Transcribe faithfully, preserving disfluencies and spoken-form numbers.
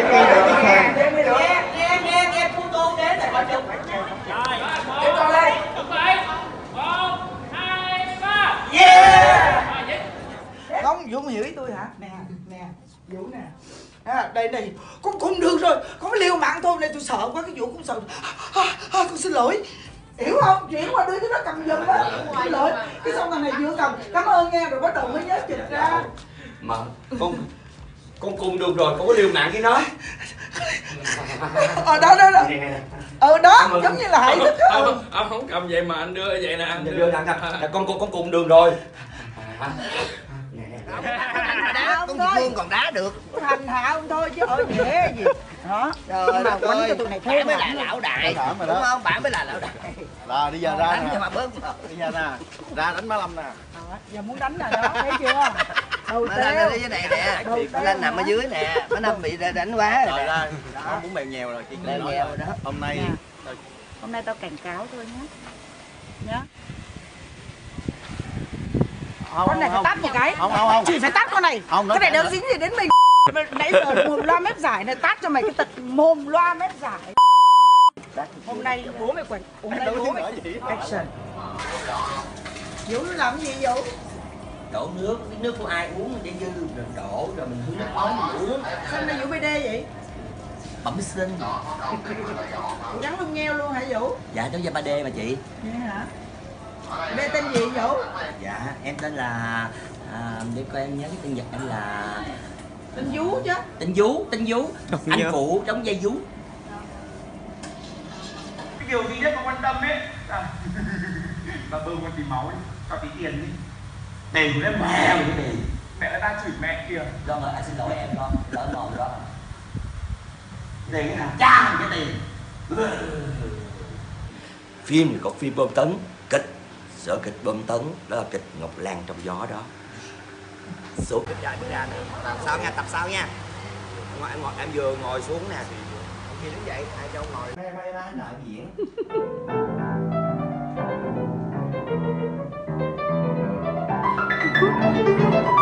cái kia để cái khe. Nghe nghe nghe nghe cô tô đến để coi chụp. Rồi, tiếp con lên. Chuẩn bị. Một, hai, ba. Yeah. Không, Vũ hiểu ý tôi hả? Nè, nè, Vũ nè. À, đây đây, con không được rồi, con phải liều mạng thôi, này tôi sợ quá, cái Vũ cũng sợ. À, à, con xin lỗi. Hiểu không? Chuyển qua đưa cho nó cầm giùm đó. Xin lỗi. Cái xong thằng này vừa cầm, cảm ơn nghe rồi bắt đầu mới nhớ chụp ra. Mà con con cùng được rồi, con có liều mạng với nó. Ờ đó đó đó. Ờ đó, giống như là hãy thức á. Ông ông không cầm vậy mà anh đưa vậy nè, anh đưa đưa anh con con con cùng đường rồi. Đá con Phương còn đá được. Hành hạ ông thôi chứ ơi dễ gì. Đó. Trời ơi, quánh cho tụi này thêm mới là lão đại. Đúng không? Bạn mới là lão đại. Rồi đi giờ ra đánh nè. cho mà bớt. Đi giờ nè. Ra đánh má Lâm nè. Giờ muốn đánh nè đó, thấy chưa? Đầu Má Lâm ở dưới này nè. Lên nằm ở dưới nè. Má Lâm bị đánh quá rồi. Rồi ra. Nó muốn mèo nhèo rồi. Mèo nhèo đó. Hôm nay hôm nay tao cảnh cáo thôi nhá. Nhá. Không, con này không, phải tát một cái. Không không không. Chị phải tát con này. Không, cái này đâu dính gì đến mình. Nãy giờ mồm loa mép giải này tát cho mày cái tật mồm loa mép giải. Hôm nay bố mày quẩn, hôm nay bố mày action. Vũ nó làm cái gì Vũ? Đổ nước, cái nước của ai uống để dư rồi đổ rồi mình hứng nước ấm mình uống. Sao nay Vũ bê đê vậy? Bẩm sinh. Vũ gắn lông ngheo luôn hả Vũ? Dạ cháu da ba đê mà chị. Vậy hả? Đê tên gì Vũ? Dạ em tên là à, để coi em nhớ cái tên Nhật em là Tên Vũ chứ. Tên Vú, tên Vú. Anh nhớ. Phụ trong dây Vú. Cái điều duy nhất mà quan tâm ấy là bà bơm con tí máu đi, cho tí tiền đi. Tiền của em mẹ rồi cái tiền. Mẹ đã ta chửi mẹ kìa. Con ơi, anh xin lỗi em con, lỡ mồm đó. Tiền cái thằng cha mình cái tiền. Phim thì có phim bom tấn, kịch sở kịch bom tấn, đó là kịch Ngọc Lan trong gió đó. Số kịch dài bữa ra nữa. Tập sau nha, tập sau nha. Em, em vừa ngồi xuống nè. Ông kia đứng dậy, hai châu ngồi. Mấy mấy má nợ diễn. Thank you.